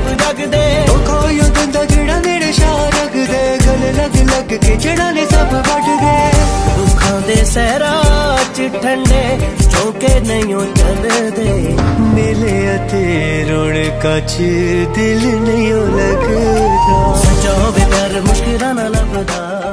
सब जगदे कोई दिंदा जेड़ा नेड़े शाह रखदे गले लग लग के जेड़ा ने सब वट दे दुखां दे सहरा च ठंडे झोंके नहीं चलदे मिले अते रौनका च दिल नहीं लगदा सच्चा होवे प्यार मुश्किलां नाल लभदा।